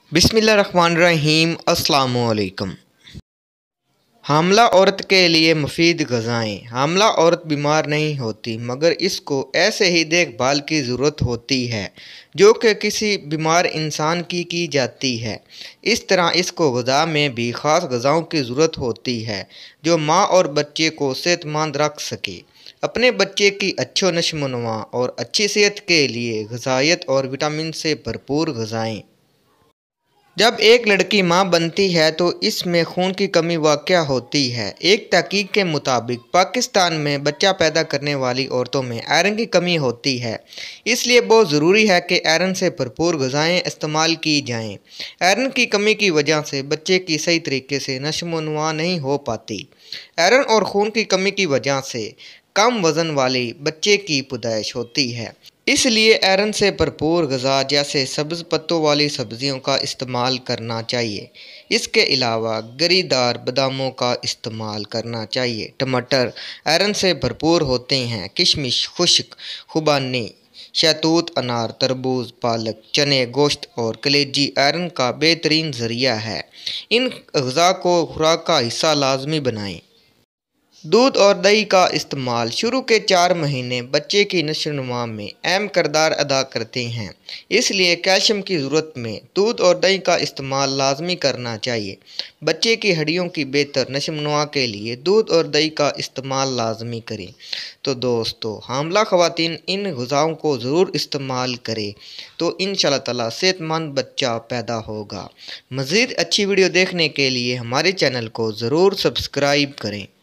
बिस्मिल्लाहिर्रहमानिर्रहीम। अस्सलामुअलैकुम। हामला औरत के लिए मुफीद ग़िज़ाएँ। हामला औरत बीमार नहीं होती मगर इसको ऐसे ही देखभाल की ज़रूरत होती है जो कि किसी बीमार इंसान की जाती है। इस तरह इसको ग़िज़ा में भी ख़ास ग़िज़ाओं की ज़रूरत होती है जो माँ और बच्चे को सेहतमंद रख सके। अपने बच्चे की अच्छो नशोनुमा और अच्छी सेहत के लिए ग़िज़ायत और विटामिन से भरपूर ग़िज़ाएँ। जब एक लड़की मां बनती है तो इसमें खून की कमी वाक़या होती है। एक तहकीक के मुताबिक पाकिस्तान में बच्चा पैदा करने वाली औरतों में आयरन की कमी होती है, इसलिए बहुत ज़रूरी है कि आयरन से भरपूर ग़िज़ाएँ इस्तेमाल की जाएँ। आयरन की कमी की वजह से बच्चे की सही तरीके से नशोनुमा नहीं हो पाती। आयरन और खून की कमी की वजह से कम वज़न वाले बच्चे की पैदाइश होती है, इसलिए आयरन से भरपूर ग़िज़ा जैसे सब्ज़ पत्तों वाली सब्ज़ियों का इस्तेमाल करना चाहिए। इसके अलावा गरीदार बादामों का इस्तेमाल करना चाहिए। टमाटर आयरन से भरपूर होते हैं। किशमिश, खुश्क खुबानी, शहतूत, अनार, तरबूज, पालक, चने, गोश्त और कलेजी आयरन का बेहतरीन ज़रिया है। इन ग़िज़ा को खुराक का हिस्सा लाजमी बनाएँ। दूध और दही का इस्तेमाल शुरू के 4 महीने बच्चे की नशोनुमा में अहम किरदार अदा करते हैं, इसलिए कैल्शियम की ज़रूरत में दूध और दही का इस्तेमाल लाजमी करना चाहिए। बच्चे की हड्डियों की बेहतर नशोनुमा के लिए दूध और दही का इस्तेमाल लाजमी करें। तो दोस्तों, हामला ख़वातीन इन ग़िज़ाओं को ज़रूर इस्तेमाल करें तो इंशाअल्लाह ताला सेहतमंद बच्चा पैदा होगा। मज़ीद अच्छी वीडियो देखने के लिए हमारे चैनल को ज़रूर सब्सक्राइब करें।